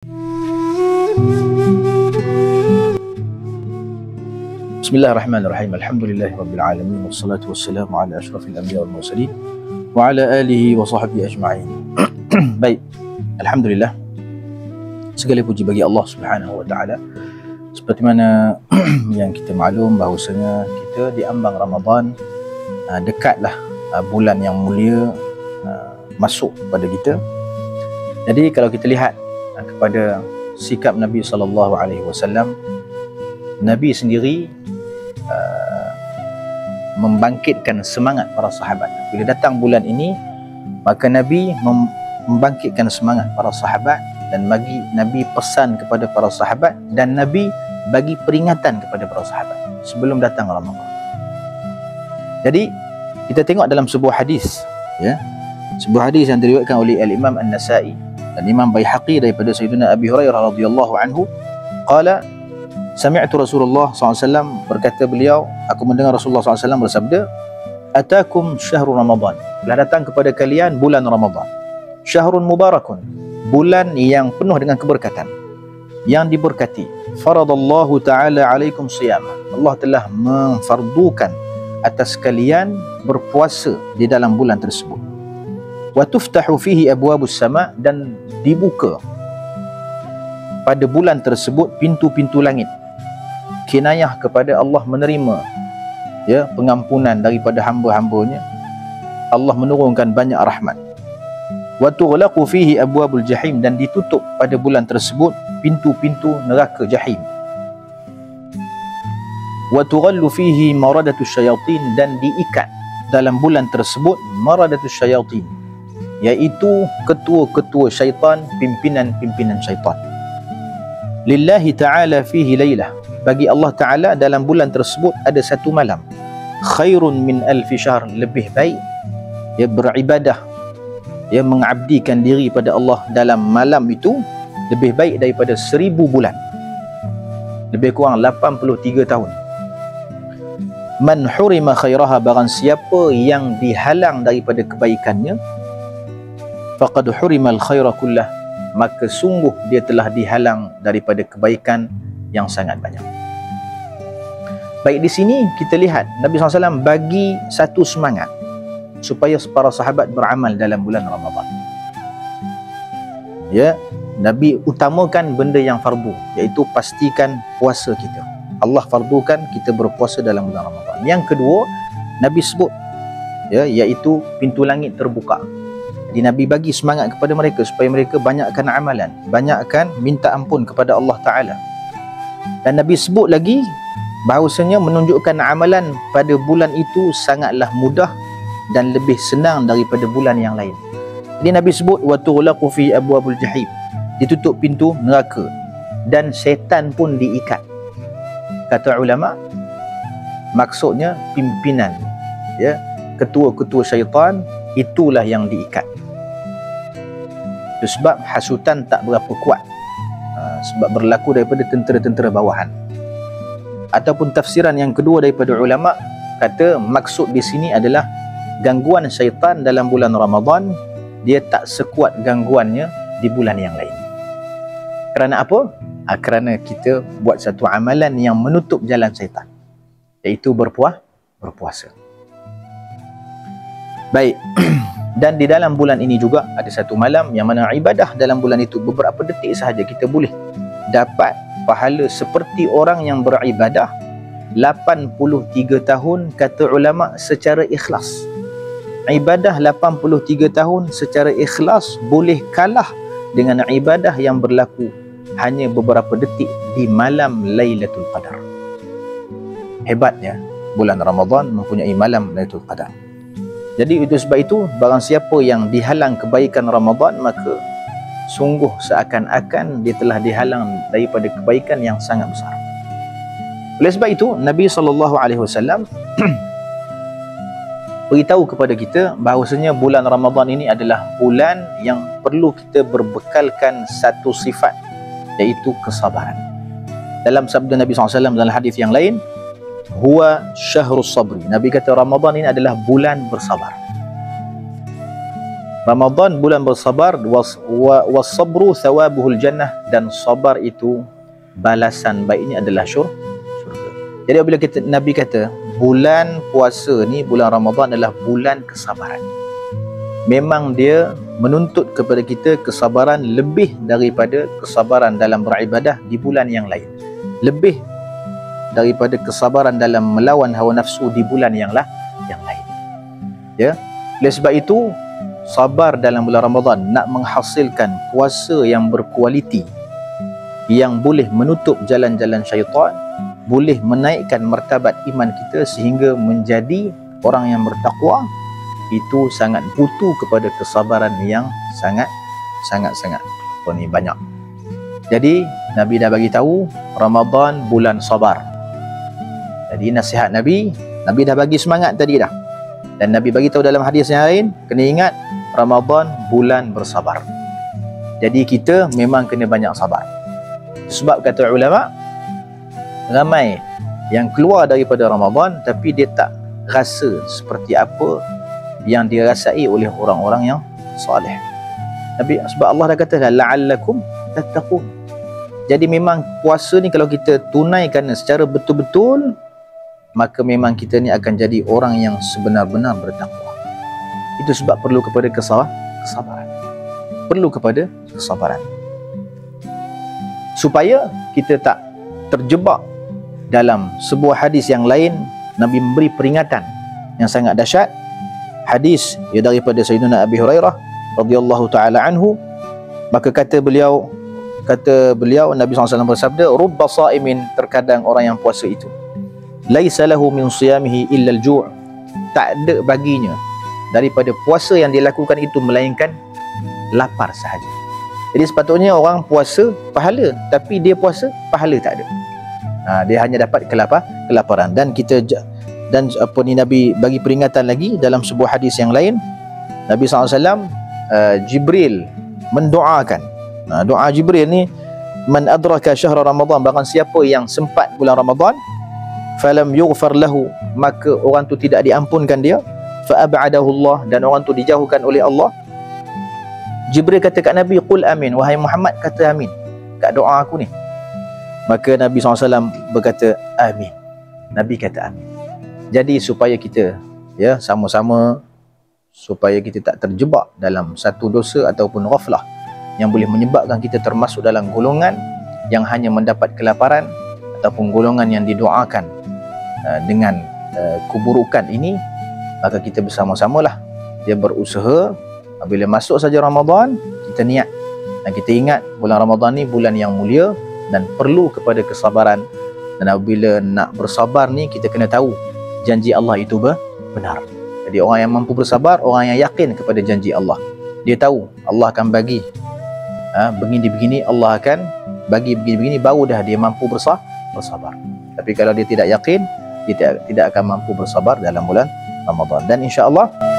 Bismillahirrahmanirrahim. Alhamdulillahirabbil alamin wassalatu wassalamu ala asyrafil anbiya wal mursalin wa ala alihi wa sahbihi ajma'in. Baik. Alhamdulillah. Segala puji bagi Allah Subhanahu wa taala. Seperti mana yang kita maklum bahawasanya kita di ambang Ramadan, dekatlah bulan yang mulia masuk pada kita. Jadi kalau kita lihat kepada sikap Nabi sallallahu alaihi wasallam, Nabi sendiri membangkitkan semangat para sahabat. Bila datang bulan ini, maka Nabi membangkitkan semangat para sahabat dan Nabi pesan kepada para sahabat dan Nabi bagi peringatan kepada para sahabat sebelum datang Ramadan. Jadi kita tengok dalam sebuah hadis, ya, sebuah hadis yang diriwayatkan oleh Al-Imam An-Nasa'i dan Imam Baihaqi daripada Sayyidina Abi Hurairah radhiyallahu anhu, qala sami'tu Rasulullah SAW, berkata beliau, aku mendengar Rasulullah SAW bersabda, atakum syahrul Ramadan, telah datang kepada kalian bulan Ramadan, syahrun mubarakun, bulan yang penuh dengan keberkatan, yang diberkati. Faradallahu ta'ala alaikum siyamah, Allah telah memfardukan atas kalian berpuasa di dalam bulan tersebut. Wa tuftahu fihi abwabus sama, dan dibuka pada bulan tersebut pintu-pintu langit. Kinayah kepada Allah menerima, ya, pengampunan daripada hamba-hambanya. Allah menurunkan banyak rahmat. Wa tughlaqu fihi abwabul jahim, dan ditutup pada bulan tersebut pintu-pintu neraka jahim. Wa tughallu fihi maradatus syayatin, dan diikat dalam bulan tersebut maradatus syayatin, iaitu ketua-ketua syaitan, pimpinan-pimpinan syaitan. Lillahi ta'ala fihi laylah, bagi Allah Ta'ala dalam bulan tersebut ada satu malam, khairun min alfi syahr, lebih baik, ya, beribadah, ya, mengabdikan diri pada Allah dalam malam itu lebih baik daripada 1000 bulan, lebih kurang 83 tahun. Man hurima khairaha, barang siapa yang dihalang daripada kebaikannya, faqad hurimal khaira kullah, maka sungguh dia telah dihalang daripada kebaikan yang sangat banyak. Baik, di sini kita lihat Nabi SAW bagi satu semangat supaya para sahabat beramal dalam bulan Ramadan. Ya, Nabi utamakan benda yang fardu, iaitu pastikan puasa kita. Allah fardukan kita berpuasa dalam bulan Ramadan. Yang kedua, Nabi sebut, ya, iaitu pintu langit terbuka. Jadi Nabi bagi semangat kepada mereka supaya mereka banyakkan amalan, banyakkan minta ampun kepada Allah Ta'ala. Dan Nabi sebut lagi bahawasanya menunjukkan amalan pada bulan itu sangatlah mudah dan lebih senang daripada bulan yang lain. Jadi Nabi sebut wa tughlaqu fi abwabul jahim, ditutup pintu neraka dan setan pun diikat. Kata ulama, maksudnya pimpinan, ya, ketua-ketua syaitan itulah yang diikat. Itu sebab hasutan tak berapa kuat, sebab berlaku daripada tentera-tentera bawahan. Ataupun tafsiran yang kedua daripada ulama, kata maksud di sini adalah gangguan syaitan dalam bulan Ramadan dia tak sekuat gangguannya di bulan yang lain. Kerana apa? Kerana kita buat satu amalan yang menutup jalan syaitan, iaitu berpuasa. Baik. Dan di dalam bulan ini juga ada satu malam yang mana ibadah dalam bulan itu beberapa detik sahaja kita boleh dapat pahala seperti orang yang beribadah 83 tahun, kata ulama, secara ikhlas. Ibadah 83 tahun secara ikhlas boleh kalah dengan ibadah yang berlaku hanya beberapa detik di malam Lailatul Qadar. Hebatnya bulan Ramadan mempunyai malam Lailatul Qadar. Jadi itu sebab itu barang siapa yang dihalang kebaikan Ramadan, maka sungguh seakan-akan dia telah dihalang daripada kebaikan yang sangat besar. Oleh sebab itu Nabi SAW beritahu kepada kita bahawasanya bulan Ramadan ini adalah bulan yang perlu kita berbekalkan satu sifat, iaitu kesabaran. Dalam sabda Nabi SAW dalam hadis yang lain, huwa syahrus sabri, Nabi kata Ramadan ini adalah bulan bersabar. Ramadan bulan bersabar, was-sabru thawabuhul jannah, dan sabar itu balasan baiknya adalah syurga. Jadi bila Nabi kata bulan puasa ni, bulan Ramadan adalah bulan kesabaran. Memang dia menuntut kepada kita kesabaran lebih daripada kesabaran dalam beribadah di bulan yang lain, lebih daripada kesabaran dalam melawan hawa nafsu di bulan yang lain. Ya, oleh sebab itu sabar dalam bulan Ramadan nak menghasilkan puasa yang berkualiti, yang boleh menutup jalan-jalan syaitan, boleh menaikkan martabat iman kita sehingga menjadi orang yang bertakwa. Itu sangat butuh kepada kesabaran yang sangat banyak. Jadi Nabi dah bagi tahu Ramadan bulan sabar. Jadi nasihat Nabi dah bagi semangat tadi dah. Dan Nabi bagi tahu dalam hadis yang lain, kena ingat Ramadan bulan bersabar. Jadi kita memang kena banyak sabar. Sebab kata ulama, ramai yang keluar daripada Ramadan tapi dia tak rasa seperti apa yang dirasai oleh orang-orang yang soleh. Tapi sebab Allah dah kata la'allakum tattaqun. Jadi memang puasa ni kalau kita tunaikan secara betul-betul, maka memang kita ni akan jadi orang yang sebenar-benar bertakwa. Itu sebab perlu kepada kesabaran. Perlu kepada kesabaran. Supaya kita tak terjebak dalam sebuah hadis yang lain. Nabi memberi peringatan yang sangat dahsyat. Hadis ya daripada Sayyidina Abi Hurairah radhiyallahu taala anhu, maka kata beliau Nabi SAW bersabda, rubba sa'imin, terkadang orang yang puasa itu laisa lahu min siyamihi illa al-ju', tak ada baginya daripada puasa yang dilakukan itu melainkan lapar sahaja. Jadi sepatutnya orang puasa pahala, tapi dia puasa pahala tak ada. Dia hanya dapat kelaparan. Dan Nabi bagi peringatan lagi dalam sebuah hadis yang lain. Nabi SAW Jibril mendoakan. Doa Jibril ni, man adraka syahra Ramadan, bahkan siapa yang sempat bulan Ramadan, falam yughfar lahu, maka orang tu tidak diampunkan dia, fa ab'adahu Allah, dan orang tu dijauhkan oleh Allah. Jibril kata kat Nabi, qul amin, wahai Muhammad kata amin kat doa aku ni. Maka Nabi SAW berkata amin. Nabi kata amin. Jadi supaya kita sama-sama, supaya kita tak terjebak dalam satu dosa ataupun ghaflah yang boleh menyebabkan kita termasuk dalam golongan yang hanya mendapat kelaparan ataupun golongan yang didoakan dengan keburukan ini, maka kita bersama-samalah dia berusaha. Bila masuk saja Ramadan, kita niat dan kita ingat bulan Ramadan ni bulan yang mulia dan perlu kepada kesabaran. Dan apabila nak bersabar ni, kita kena tahu janji Allah itu benar. Jadi orang yang mampu bersabar, orang yang yakin kepada janji Allah. Dia tahu Allah akan bagi begini-begini, Allah akan bagi begini-begini, baru dah dia mampu bersabar. Tapi kalau dia tidak yakin, dia tidak akan mampu bersabar dalam bulan Ramadan. Dan insya-Allah